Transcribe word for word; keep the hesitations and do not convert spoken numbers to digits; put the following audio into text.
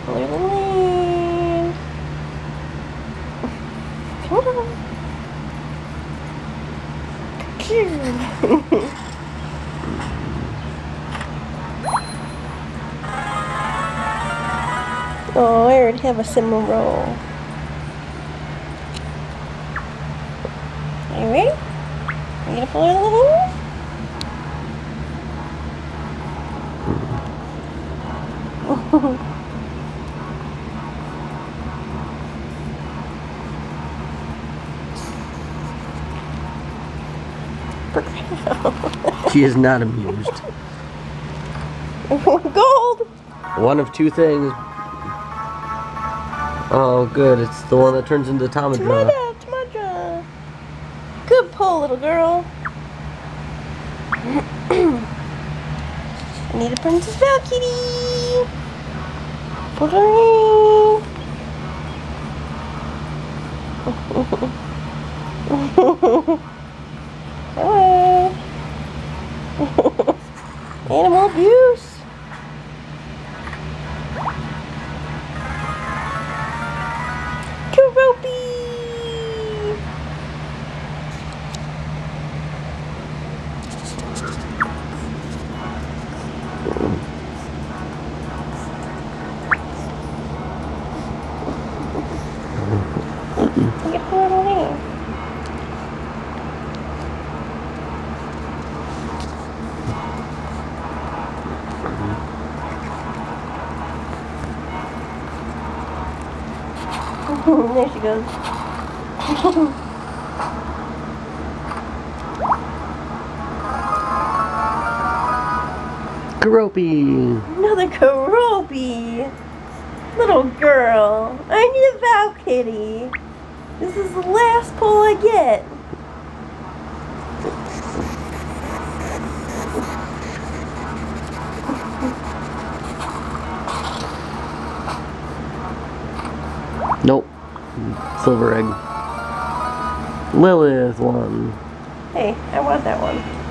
Clear the lane. Come on. Oh, I already have a cinnamon roll. Are you ready? Are you gonna pull out the hole? She is not amused. Gold! One of two things. Oh, good. It's the one that turns into Tamadra. Tamadra, Tamadra. Good pull, little girl. I need a Princess Valkyrie. Pull her in. Hello. Animal abuse. Keroppi. Get her away. There she goes. Keroppi. Another Keroppi. Little girl. I need a Valkyrie. This is the last pull I get. Nope. Silver egg. Lilith one. Hey, I want that one.